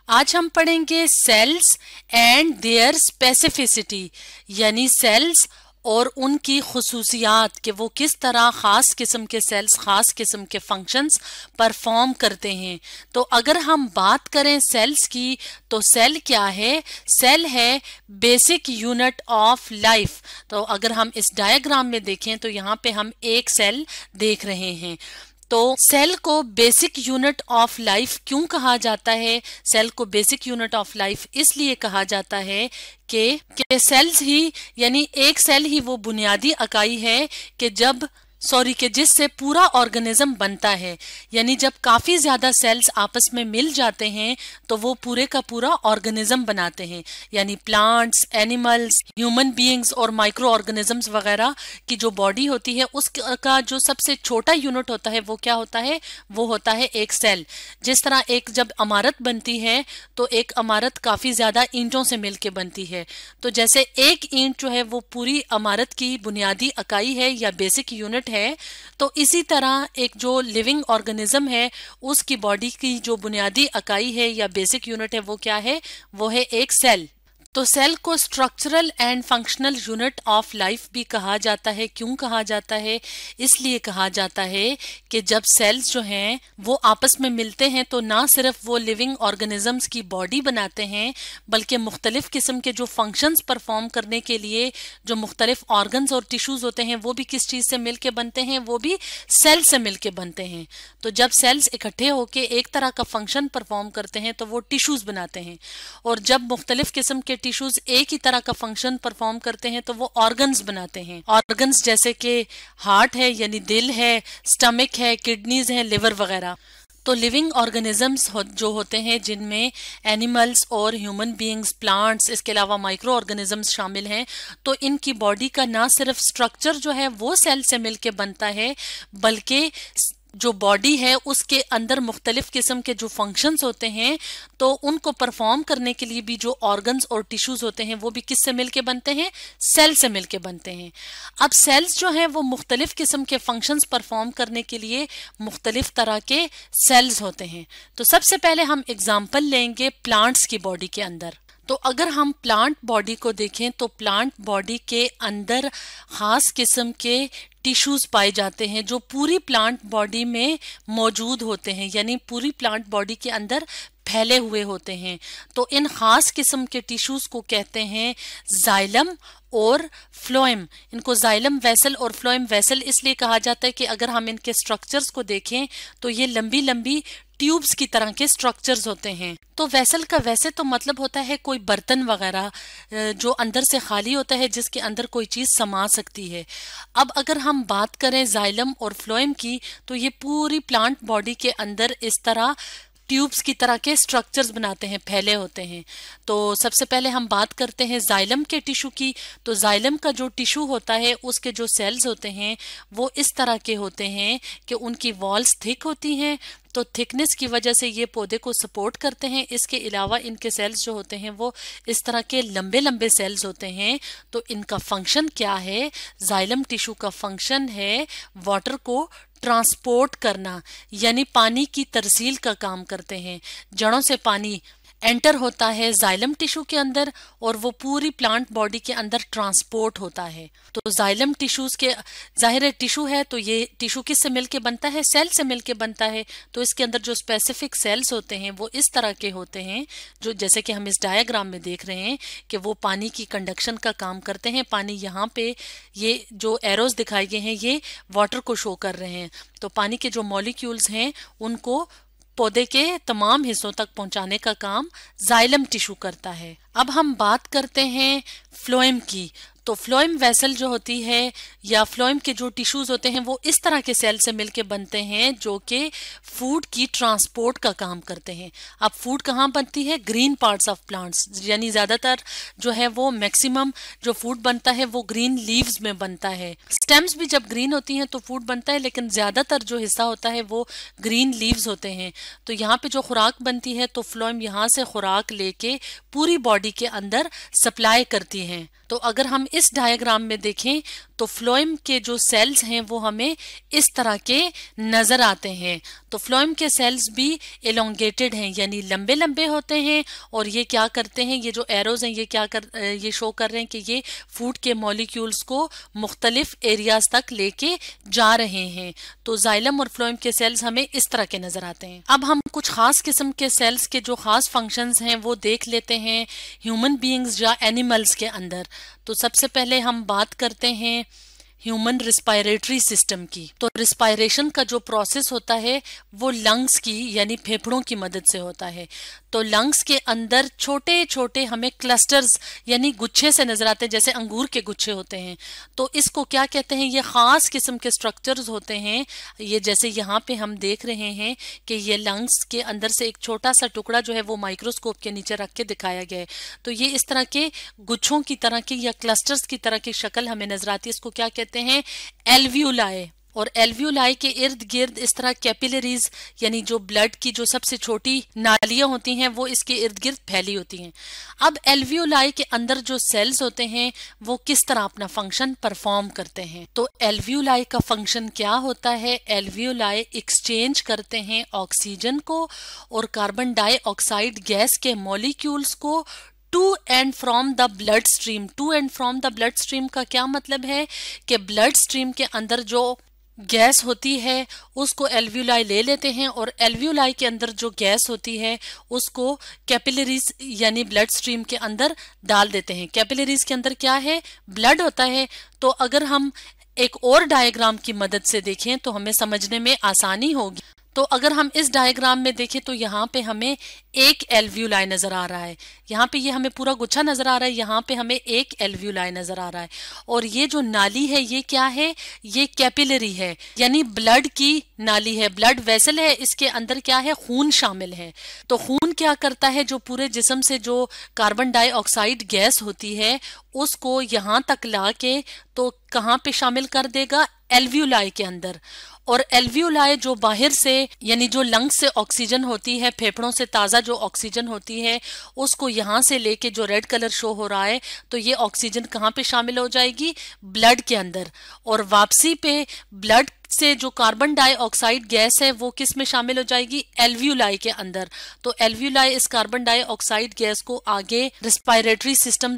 आज हम पढ़ेंगे सेल्स एंड देयर स्पेसिफिसिटी, यानी सेल्स और उनकी खुसूसियात कि वो किस तरह ख़ास किस्म के सेल्स ख़ास किस्म के फंक्शंस परफॉर्म करते हैं। तो अगर हम बात करें सेल्स की तो सेल क्या है? सेल है बेसिक यूनिट ऑफ लाइफ। तो अगर हम इस डायग्राम में देखें तो यहाँ पे हम एक सेल देख रहे हैं। तो सेल को बेसिक यूनिट ऑफ लाइफ क्यों कहा जाता है? सेल को बेसिक यूनिट ऑफ लाइफ इसलिए कहा जाता है कि सेल्स ही यानी एक सेल ही वो बुनियादी इकाई है कि जिससे पूरा ऑर्गेनिज्म बनता है। यानी जब काफी ज्यादा सेल्स आपस में मिल जाते हैं तो वो पूरे का पूरा ऑर्गेनिज्म बनाते हैं। यानी प्लांट्स, एनिमल्स, ह्यूमन बीइंग्स और माइक्रो ऑर्गेनिजम्स वगैरह की जो बॉडी होती है उसका जो सबसे छोटा यूनिट होता है वो क्या होता है? वो होता है एक सेल। जिस तरह एक जब इमारत बनती है तो एक इमारत काफी ज्यादा ईंटों से मिलकर बनती है, तो जैसे एक ईंट जो है वो पूरी इमारत की बुनियादी इकाई है या बेसिक यूनिट है, तो इसी तरह एक जो लिविंग ऑर्गेनिज्म है उसकी बॉडी की जो बुनियादी इकाई है या बेसिक यूनिट है वो क्या है? वो है एक सेल। तो सेल को structural and functional unit of life भी कहा जाता है। क्यों कहा जाता है? इसलिए कहा जाता है कि जब सेल्स जो हैं वो आपस में मिलते हैं तो ना सिर्फ वो लिविंग ऑर्गेनिजम्स की बॉडी बनाते हैं बल्कि मुख्तलिफ किस्म के जो फंक्शंस परफॉर्म करने के लिए जो मुख्तलिफ ऑर्गन्स और टिश्यूज होते हैं वो भी किस चीज से मिलके बनते हैं? वो भी सेल से मिलके बनते हैं। तो जब सेल्स इकट्ठे होके एक तरह का फंक्शन परफॉर्म करते हैं तो वो टिश्यूज बनाते हैं, और जब मुख्तलिफ किस्म के टिश्यूज एक ही तरह का फंक्शन परफॉर्म करते हैं तो वो ऑर्गन्स बनाते हैं। ऑर्गन्स जैसे कि हार्ट है यानी दिल है, स्टमक है, किडनीज है, लिवर वगैरह। तो लिविंग ऑर्गेनिजम्स जो होते हैं जिनमें एनिमल्स और ह्यूमन बीइंग्स, प्लांट्स, इसके अलावा माइक्रो ऑर्गेनिजम्स शामिल हैं, तो इनकी बॉडी का ना सिर्फ स्ट्रक्चर जो है वो सेल से मिलके बनता है बल्कि जो बॉडी है उसके अंदर मुख्तलिफ किस्म के जो फंक्शंस होते हैं तो उनको परफॉर्म करने के लिए भी जो ऑर्गन्स और टिश्यूज होते हैं वो भी किससे मिलके बनते हैं? सेल से मिलके बनते हैं। अब सेल्स जो हैं वो मुख्तलिफ किस्म के फंक्शंस परफॉर्म करने के लिए मुख्तलिफ तरह के सेल्स होते हैं। तो सबसे पहले हम एग्जाम्पल लेंगे प्लांट्स की बॉडी के अंदर। तो अगर हम प्लांट बॉडी को देखें तो प्लांट बॉडी के अंदर खास किस्म के टिश्यूज पाए जाते हैं जो पूरी प्लांट बॉडी में मौजूद होते हैं, यानी पूरी प्लांट बॉडी के अंदर फैले हुए होते हैं। तो इन खास किस्म के टिश्यूज को कहते हैं जाइलम और फ्लोएम। इनको जाइलम वेसल और फ्लोएम वेसल इसलिए कहा जाता है कि अगर हम इनके स्ट्रक्चर्स को देखें तो ये लंबी लंबी ट्यूब्स की तरह के स्ट्रक्चर्स होते हैं। तो वेसल का वैसे तो मतलब होता है कोई बर्तन वगैरह जो अंदर से खाली होता है जिसके अंदर कोई चीज समा सकती है। अब अगर हम बात करें जाइलम और फ्लोएम की तो ये पूरी प्लांट बॉडी के अंदर इस तरह ट्यूब्स की तरह के स्ट्रक्चर्स बनाते हैं, फैले होते हैं। तो सबसे पहले हम बात करते हैं जाइलम के टिश्यू की। तो जाइलम का जो टिश्यू होता है उसके जो सेल्स होते हैं वो इस तरह के होते हैं कि उनकी वॉल्स थिक होती हैं, तो थिकनेस की वजह से ये पौधे को सपोर्ट करते हैं। इसके अलावा इनके सेल्स जो होते हैं वो इस तरह के लंबे लंबे सेल्स होते हैं। तो इनका फंक्शन क्या है? जाइलम टिश्यू का फंक्शन है वाटर को ट्रांसपोर्ट करना, यानी पानी की तरसील का काम करते हैं। जड़ों से पानी एंटर होता है जाइलम टिश्यू के अंदर और वो पूरी प्लांट बॉडी के अंदर ट्रांसपोर्ट होता है। तो जाइलम टिश्यूज के जाहिर है टिश्यू है तो ये टिश्यू किससे मिलके बनता है? सेल से मिलके बनता है। तो इसके अंदर जो स्पेसिफिक सेल्स होते हैं वो इस तरह के होते हैं जो जैसे कि हम इस डायग्राम में देख रहे हैं कि वो पानी की कंडक्शन का काम करते हैं। पानी यहाँ पे ये जो एरोज दिखाए गए हैं ये वाटर को शो कर रहे हैं। तो पानी के जो मॉलिक्यूल्स हैं उनको पौधे के तमाम हिस्सों तक पहुंचाने का काम जाइलम टिश्यू करता है। अब हम बात करते हैं फ्लोएम की। तो फ्लोएम वेसल जो होती है या फ्लोएम के जो टिश्यूज होते हैं वो इस तरह के सेल से मिलके बनते हैं जो कि फूड की ट्रांसपोर्ट का काम करते हैं। अब फूड कहाँ बनती है? ग्रीन पार्ट्स ऑफ प्लांट्स, यानी ज्यादातर जो है वो मैक्सिमम जो फूड बनता है वो ग्रीन लीव्स में बनता है। स्टेम्स भी जब ग्रीन होती हैं तो फूड बनता है, लेकिन ज्यादातर जो हिस्सा होता है वो ग्रीन लीव्स होते हैं। तो यहाँ पे जो खुराक बनती है तो फ्लोएम यहाँ से खुराक लेके पूरी बॉडी के अंदर सप्लाई करती हैं। तो अगर हम इस डायग्राम में देखें तो फ्लोएम के जो सेल्स हैं वो हमें इस तरह के नजर आते हैं। तो फ्लोएम के सेल्स भी एलोंगेटेड हैं, यानी लंबे लंबे होते हैं, और ये क्या करते हैं, ये जो एरोज हैं ये शो कर रहे हैं कि ये फूड के मॉलिक्यूल्स को मुख्तलिफ एरियाज तक लेके जा रहे हैं। तो जाइलम और फ्लोएम के सेल्स हमें इस तरह के नजर आते हैं। अब हम कुछ खास किस्म के सेल्स के जो खास फंक्शंस हैं वो देख लेते हैं ह्यूमन बीइंग्स या एनिमल्स के अंदर। तो सबसे पहले हम बात करते हैं ह्यूमन रिस्पायरेटरी सिस्टम की। तो रिस्पायरेशन का जो प्रोसेस होता है वो लंग्स की यानी फेफड़ों की मदद से होता है। तो लंग्स के अंदर छोटे छोटे हमें क्लस्टर्स यानी गुच्छे से नजर आते हैं, जैसे अंगूर के गुच्छे होते हैं। तो इसको क्या कहते हैं, ये खास किस्म के स्ट्रक्चर्स होते हैं। ये जैसे यहाँ पे हम देख रहे हैं कि ये लंग्स के अंदर से एक छोटा सा टुकड़ा जो है वो माइक्रोस्कोप के नीचे रख के दिखाया गया है। तो ये इस तरह के गुच्छों की तरह की या क्लस्टर्स की तरह की शक्ल हमें नजर आती है। इसको क्या कहते हैं, एल्वियोलाई। और एल्वियोलाई के इर्द गिर्द इस तरह कैपिलरीज यानी जो ब्लड की जो सबसे छोटी नालियां होती हैं वो इसके इर्द गिर्द फैली होती हैं। अब एल्वियोलाई के अंदर जो सेल्स होते हैं वो किस तरह अपना फंक्शन परफॉर्म करते हैं। तो एल्वियोलाई का फंक्शन क्या होता है, एल्वियोलाई एक्सचेंज करते हैं ऑक्सीजन को और कार्बन डाइऑक्साइड गैस के मॉलिक्यूल्स को to and from the bloodstream. To and from the bloodstream का क्या मतलब है कि ब्लड स्ट्रीम के अंदर जो गैस होती है उसको एल्वियोलाई ले लेते हैं और एल्वियोलाई के अंदर जो गैस होती है उसको कैपिलरीज यानी ब्लड स्ट्रीम के अंदर डाल देते हैं। कैपिलरीज के अंदर क्या है, ब्लड होता है। तो अगर हम एक और डायग्राम की मदद से देखें तो हमें समझने में आसानी होगी। तो अगर हम इस डायग्राम में देखें तो यहाँ पे हमें एक एल्वियोलाई नजर आ रहा है, यहाँ पे ये हमें पूरा गुच्छा नजर आ रहा है, यहाँ पे हमें एक एल्वियोलाई नजर आ रहा है। और ये जो नाली है ये क्या है, ये कैपिलरी है यानी ब्लड की नाली है, ब्लड वेसल है। इसके अंदर क्या है, खून शामिल है। तो खून क्या करता है, जो पूरे जिस्म से जो कार्बन डाइऑक्साइड गैस होती है उसको यहाँ तक ला के तो कहाँ पे शामिल कर देगा, एल्वियोलाई के अंदर। और एल्वियोलाई जो बाहर से यानी जो लंग्स से ऑक्सीजन होती है, फेफड़ों से ताज़ा जो ऑक्सीजन होती है उसको यहाँ से लेके जो रेड कलर शो हो रहा है तो ये ऑक्सीजन कहाँ पे शामिल हो जाएगी, ब्लड के अंदर। और वापसी पे ब्लड से जो कार्बन डाइऑक्साइड गैस है वो किस में शामिल हो जाएगी, एल्वियोलाई के अंदर। तो एल्वियोलाई इस कार्बन डाइऑक्साइड गैस को आगे रिस्पायरेटरी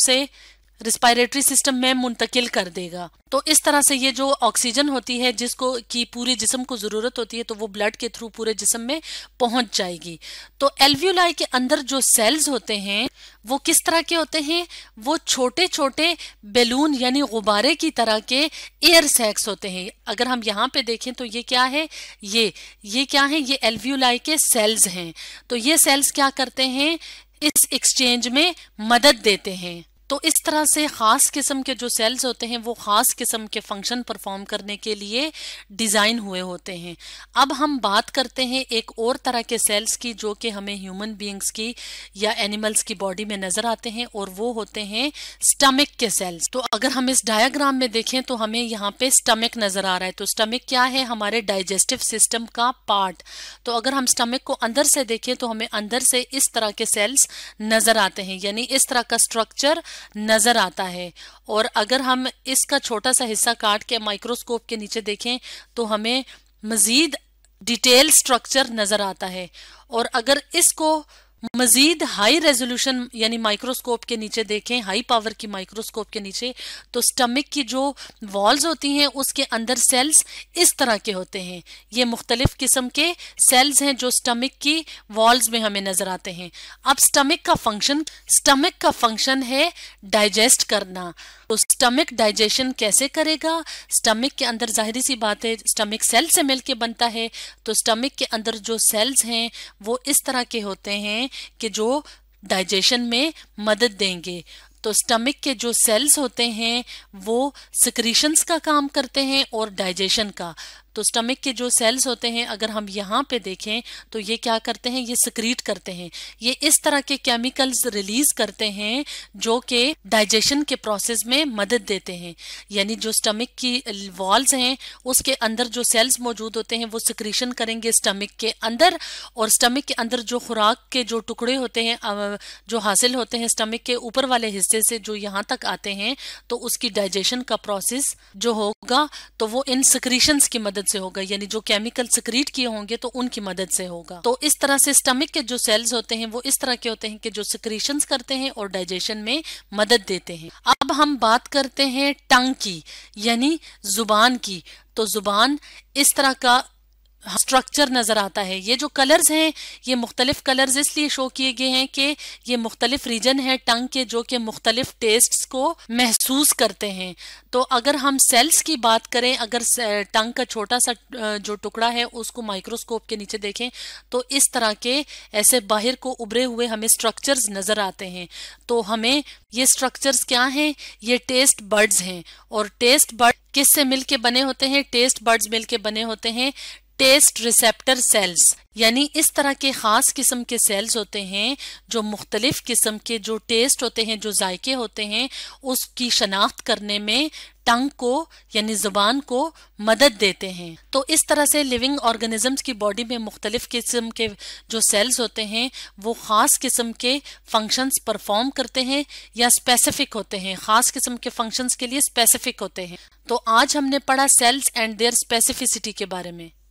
सिस्टम में मुंतकिल कर देगा। तो इस तरह से ये जो ऑक्सीजन होती है जिसको की पूरे जिस्म को जरूरत होती है तो वो ब्लड के थ्रू पूरे जिस्म में पहुंच जाएगी। तो एल्वियोलाई के अंदर जो सेल्स होते हैं वो किस तरह के होते हैं, वो छोटे छोटे बैलून यानी गुब्बारे की तरह के एयर सैक्स होते हैं। अगर हम यहाँ पे देखें तो ये क्या है, ये क्या है, ये एल्वियोलाई के सेल्स हैं। तो ये सेल्स क्या करते हैं, इस एक्सचेंज में मदद देते हैं। तो इस तरह से खास किस्म के जो सेल्स होते हैं वो खास किस्म के फंक्शन परफॉर्म करने के लिए डिजाइन हुए होते हैं। अब हम बात करते हैं एक और तरह के सेल्स की जो कि हमें ह्यूमन बीइंग्स की या एनिमल्स की बॉडी में नजर आते हैं और वो होते हैं स्टमक के सेल्स। तो अगर हम इस डायग्राम में देखें तो हमें यहाँ पे स्टमक नजर आ रहा है। तो स्टमक क्या है, हमारे डाइजेस्टिव सिस्टम का पार्ट। तो अगर हम स्टमक को अंदर से देखें तो हमें अंदर से इस तरह के सेल्स नजर आते हैं यानी इस तरह का स्ट्रक्चर नजर आता है। और अगर हम इसका छोटा सा हिस्सा काट के माइक्रोस्कोप के नीचे देखें तो हमें मजीद डिटेल स्ट्रक्चर नजर आता है। और अगर इसको मजीद हाई रेजोल्यूशन यानी माइक्रोस्कोप के नीचे देखें, हाई पावर की माइक्रोस्कोप के नीचे, तो स्टमक की जो वॉल्स होती हैं उसके अंदर सेल्स इस तरह के होते हैं। ये मुख्तलिफ किस्म के सेल्स हैं जो स्टमक की वॉल्स में हमें नजर आते हैं। अब स्टमक का फंक्शन है डाइजेस्ट करना। तो स्टमक डाइजेशन कैसे करेगा, स्टमक के अंदर जाहिर सी बात है स्टमक सेल से मिलके बनता है। तो स्टमक के अंदर जो सेल्स हैं वो इस तरह के होते हैं कि जो डाइजेशन में मदद देंगे। तो स्टमक के जो सेल्स होते हैं वो सिक्रीशंस का काम करते हैं और डाइजेशन का। तो स्टमक के जो सेल्स होते हैं अगर हम यहाँ पे देखें तो ये क्या करते हैं, ये सिक्रीट करते हैं, ये इस तरह के केमिकल्स रिलीज करते हैं जो कि डाइजेशन के प्रोसेस में मदद देते हैं। यानी जो स्टमक की वॉल्स हैं उसके अंदर जो सेल्स मौजूद होते हैं वो सिक्रीशन करेंगे स्टमक के अंदर, और स्टमक के अंदर जो खुराक के जो टुकड़े होते हैं जो हासिल होते हैं स्टमक के ऊपर वाले हिस्से से जो यहाँ तक आते हैं, तो उसकी डाइजेशन का प्रोसेस जो होगा तो वो इन सिक्रीशंस की मदद से होगा, यानी जो केमिकल सिक्रीट किए होंगे तो उनकी मदद से होगा। तो इस तरह से स्टमक के जो सेल्स होते हैं वो इस तरह के होते हैं कि जो सिक्रीशंस करते हैं और डाइजेशन में मदद देते हैं। अब हम बात करते हैं टंग की, यानी जुबान की। तो जुबान इस तरह का स्ट्रक्चर नजर आता है। ये जो कलर्स हैं ये मुख्तलिफ कलर्स इसलिए शो किए गए हैं कि ये मुख्तलिफ रीजन है टंग के जो कि मुख्तलिफ टेस्ट्स को महसूस करते हैं। तो अगर हम सेल्स की बात करें, अगर टंग का छोटा सा जो टुकड़ा है उसको माइक्रोस्कोप के नीचे देखें तो इस तरह के ऐसे बाहर को उभरे हुए हमें स्ट्रक्चर्स नजर आते हैं। तो हमें ये स्ट्रक्चर्स क्या हैं, ये टेस्ट बड्स हैं। और टेस्ट बड किससे मिलके बने होते हैं, टेस्ट बड्स मिलके बने होते हैं टेस्ट रिसेप्टर सेल्स। यानी इस तरह के खास किस्म के सेल्स होते हैं जो मुख्तलिफ किस्म के जो टेस्ट होते हैं, जो जायके होते हैं, उसकी शनाख्त करने में टंग को यानी जुबान को मदद देते हैं। तो इस तरह से लिविंग ऑर्गेनिजम्स की बॉडी में मुख्तलिफ किस्म के जो सेल्स होते हैं वो खास किस्म के फंक्शंस परफॉर्म करते हैं या स्पेसिफिक होते हैं, खास किस्म के फंक्शंस के लिए स्पेसिफिक होते हैं। तो आज हमने पढ़ा सेल्स एंड देयर स्पेसिफिसिटी के बारे में।